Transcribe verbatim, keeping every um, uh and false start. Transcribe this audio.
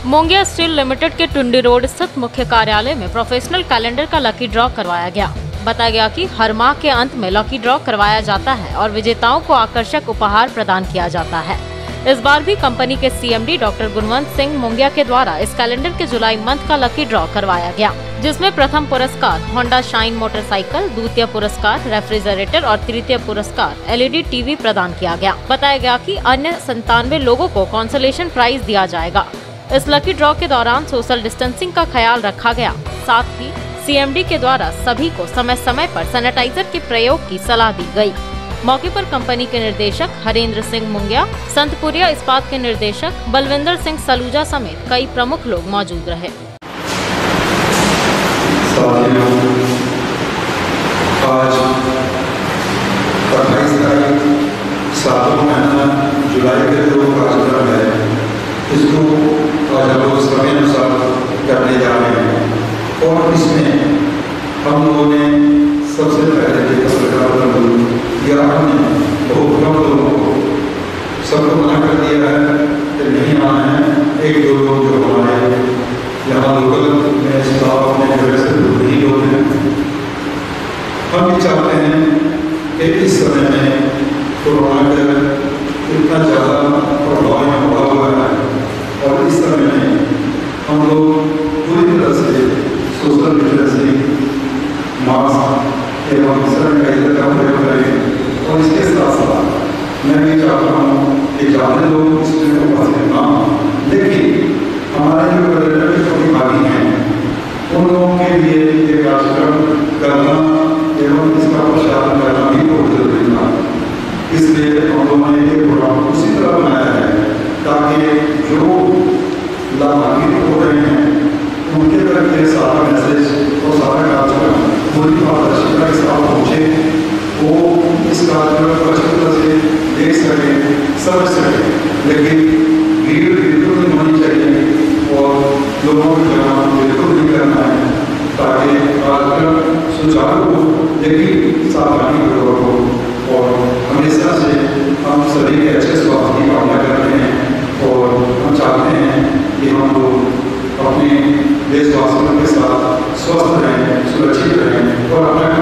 Mongia steel limited के Tundi road स्थित मुख्य कार्यालय में प्रोफेशनल कैलेंडर का लकी ड्रॉ करवाया गया। बताया गया कि हर माह के अंत में लकी ड्रॉ करवाया जाता है और विजेताओं को आकर्षक उपहार प्रदान किया जाता है। इस बार भी कंपनी के सीएमडी डॉक्टर गुणवंत सिंह मोंगिया के द्वारा इस कैलेंडर के जुलाई मंथ का लकी ड्रॉ करवाया गया, जिसमें प्रथम पुरस्कार होंडा शाइन मोटरसाइकिल, द्वितीय पुरस्कार रेफ्रिजरेटर और तृतीय पुरस्कार एलईडी टीवी प्रदान किया गया। बताया गया कि अन्य संतानवे लोगों को कॉन्सोलेशन प्राइज दिया जाएगा। इस लकी ड्रॉ के दौरान सोशल डिस्टेंसिंग का ख्याल रखा गया। साथ ही सीएमडी के द्वारा सभी को समय समय पर सैनिटाइजर के प्रयोग की सलाह दी गई। मौके पर कंपनी के निर्देशक हरेंद्र सिंह मुंगिया, संतपुरिया इस्पात के निर्देशक बलविंदर सिंह सलूजा समेत कई प्रमुख लोग मौजूद रहे। आज अट्ठाईस तारीख सातवां महीना जुलाई के जो कार्यक्रम है, इसको आज हम लोग समय अनुसार करने जा रहे हैं और इसमें हम लोगों ने सबसे पहले सरकार या हमने बहुत कम लोगों को सबको मना कर दिया है कि नहीं आना है। एक दो लोग जो हमारे यहाँ लोकल में स्टाफ में वैसे नहीं लोग हैं, हम भी चाहते हैं कि इस समय में कोरोना का इतना ज़्यादा प्रभाव में बढ़ा हुआ है और इस समय में हम लोग पूरी तरह से सोशल डिस्टेंसिंग, मास्क एवं सैनिटाइजर का प्रयोग करें। और इसके साथ साथ मैं भी चाहता हूँ कि ज़्यादा लोग इसमें उपस्थित ना हों, लेकिन हमारे जो पर्यटक प्रतिभागी हैं उन लोगों के लिए ये कार्यक्रम करना एवं इसका प्रचार करना भी बहुत जरूरी था। इसलिए हम लोगों ने ये प्रोग्राम उसी तरह बनाया है ताकि जो लाभान्वित हो रहे हैं उनके तक ये सारा मैसेज और सारा कार्यक्रम पूरी पारदर्शिता के साथ पहुँचे, वो इस कार्यक्रम को अच्छी तरह से देख सकें, समझ सकें। लेकिन भीड़ बिल्कुल नहीं होनी चाहिए और लोगों को जमा बिल्कुल नहीं करना है ताकि कार्यक्रम सुचारू हो, लेकिन सावधानी पूर्वक हो। और हमेशा से हम सभी के अच्छे स्वास्थ्य की कामना करते हैं और हम चाहते हैं कि हम लोग अपने देशवासियों के साथ स्वस्थ रहें, सुरक्षित रहें और अपना